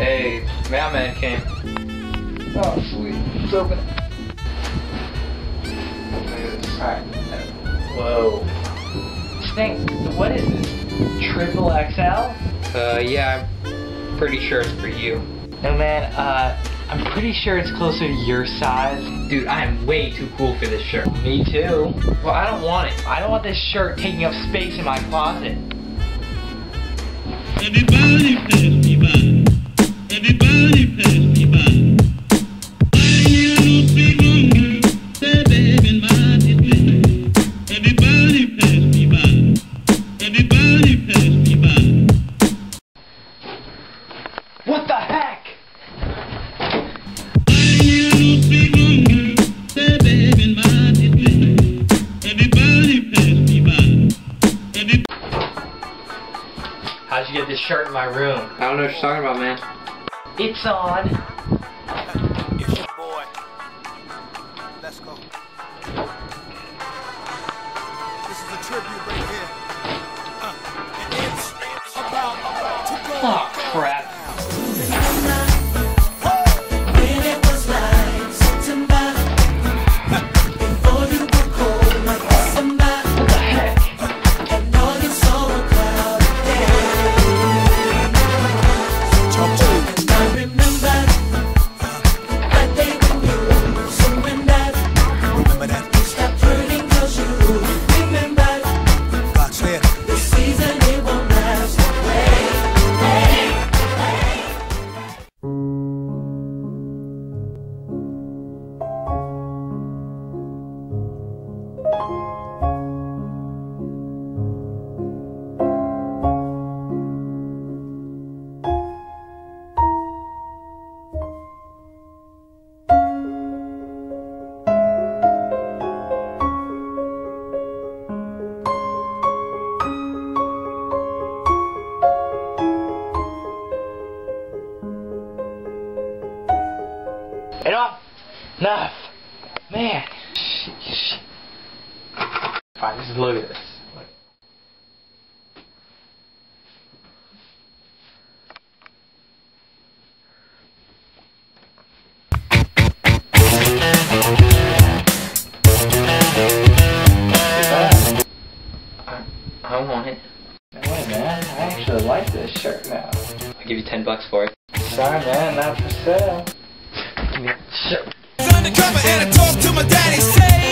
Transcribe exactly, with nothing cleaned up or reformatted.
Hey, mailman came. Oh, sweet. Let's open it. Alright. Whoa. This thing, what is this? Triple X L? Uh, yeah, I'm pretty sure it's for you. No man, uh, I'm pretty sure it's closer to your size. Dude, I am way too cool for this shirt. Me too. Well, I don't want it. I don't want this shirt taking up space in my closet. Everybody pass me by. Everybody pass me by. I hear no big woman say, baby, my dismay. Everybody pass me by. Everybody pass me by. What the heck? I hear no big woman say, baby, my dismay. Everybody pass me by. Everybody. How'd you get this shirt in my room? I don't know what you're talking about, man. It's on. It's your boy. Let's go. This is a tribute right here. Uh, and it's about to go. Oh crap. Enough! Enough! Man! Sheesh. Fine, just look at this. Look. I, I want it. No way, man. I actually like this shirt now. I'll give you ten bucks for it. Sorry, man. Not for sale. Give me that shirt. Undercover and I talk to my daddy, say